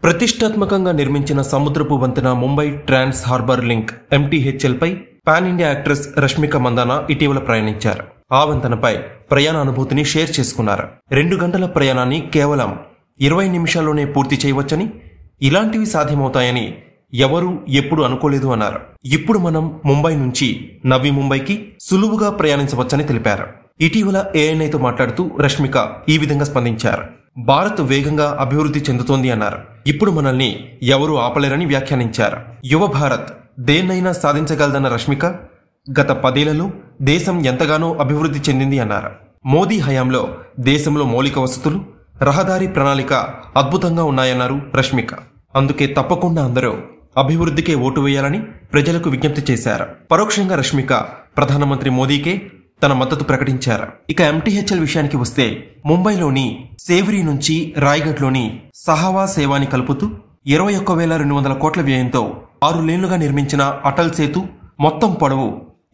ప్రతిష్టాత్మకంగా నిర్మించిన సముద్రపు వంతెన Mumbai trans harbour link MTHL పై pan India actress Rashmika Mandanna ఇటీవల ప్రయాణించారు. ఆ వంతెనపై ప్రయాణ అనుభూతిని షేర్ చేసుకున్నారు. 2 గంటల ప్రయాణాన్ని కేవలం 20 నిమిషాల్లోనే పూర్తి చేయవచ్చని, ఇలాంటివి సాధ్యమవుతాయని ఎవరూ ఎప్పుడు అనుకోలేదు అన్నారు. ఇప్పుడు మనం ముంబై నుంచి నవీ ముంబైకి సులువుగా ప్రయాణించవచ్చని తెలిపారు. ఇటీవల ANIతో మాట్లాడుతూ రష్మిక ఈ విధంగా స్పందించారు. భారత్ వేగంగా అభివృద్ధి చెందుతోంది అన్నారు. ఇప్పుడు మనల్ని ఎవరూ ఆపలేరని వ్యాఖ్యానించారు. యువ భారత్ దేన్నైనా సాధించగలదన్న రష్మిక గత 10 ఏళ్లలో దేశం ఎంతగానో అభివృద్ధి చెందింది అన్నారు. మోదీ హయాంలో దేశంలో మౌలిక వసతులు, రహదారి ప్రణాళిక అద్భుతంగా ఉన్నాయన్నారు రష్మిక. అందుకే తప్పకుండా అందరూ అభివృద్ధికే ఓటు వేయాలని ప్రజలకు విజ్ఞప్తి చేశారు. పరోక్షంగా రష్మిక ప్రధానమంత్రి మోదీకే తన మద్దతు ప్రకటించారు. ఇక MTHL విషయానికి వస్తే ముంబైలోని సేవరీ నుంచి రాయ్గఢ్లోని సహావా సేవాని కలుపుతూ 21,200 కోట్ల వ్యయంతో 6 లేన్లుగా నిర్మించిన అటల్ సేతు మొత్తం పొడవు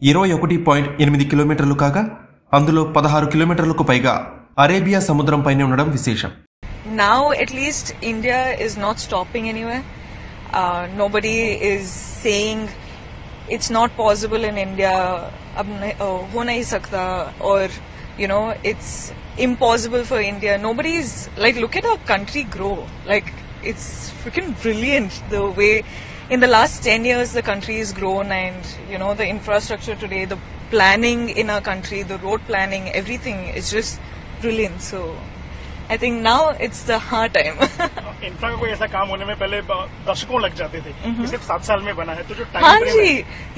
21.8 కిలోమీటర్లు కాగా అందులో 16 కిలోమీటర్లకు పైగా అరేబియా సముద్రం పైనే ఉండడం విశేషం. Now at least India is not stopping anywhere. Nobody is saying it's not possible in India, ab ho nahi sakta, or it's impossible for India. Nobody is like, look at our country grow. Like, it's freaking brilliant the way in the last 10 years the country has grown, and the infrastructure today, the planning in our country, the road planning, everything is just brilliant. So I think now it's the hard time. Infra का कोई ऐसा काम होने में पहले दशकों लग जाते थे, सिर्फ 7 साल में बना है, तो जो टाइम हाँ जी,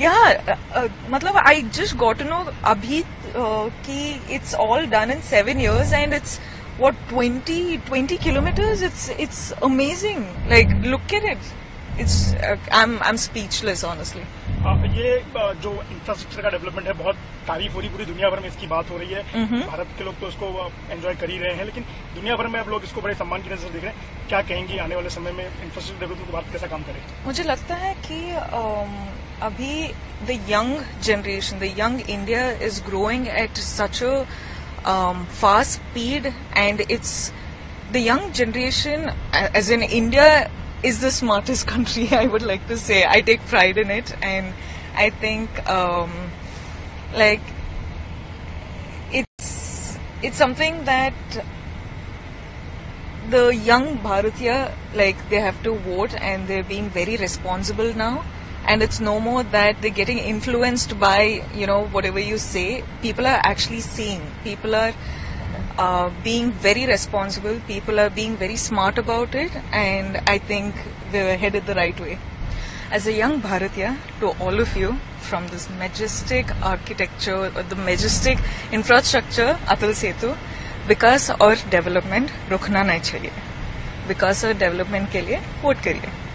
मतलब I just got to know अभी कि it's all done in 7 years and it's what 20 kilometers. It's amazing. Like, look at it. It's I'm speechless honestly. ये जो इंफ्रास्ट्रक्चर का डेवलपमेंट है, बहुत तारीफ हो रही, पूरी दुनिया भर में इसकी बात हो रही है. भारत के लोग तो इसको एंजॉय कर ही रहे हैं, लेकिन दुनिया भर में अब लोग इसको बड़े सम्मान की नजर से देख रहे हैं. क्या कहेंगी आने वाले समय में इंफ्रास्ट्रक्चर डेवलपमेंट को भारत कैसा काम करे? मुझे लगता है कि अभी the young generation, the young India is growing at such a fast speed, and it's the young generation age in India is the smartest country, I would like to say. I take pride in it, and I think like it's something that the young Bharatiya, like, they have to vote, and they're being very responsible now, and it's no more that they're getting influenced by whatever you say. People are actually seeing, people are being very responsible, people are being very smart about it, and I think we're headed the right way. As a young Bharatiya, to all of you, from this majestic architecture, or the majestic infrastructure, Atal Setu, विकास और development रुकना नहीं चाहिए. विकास और development के लिए vote करिए.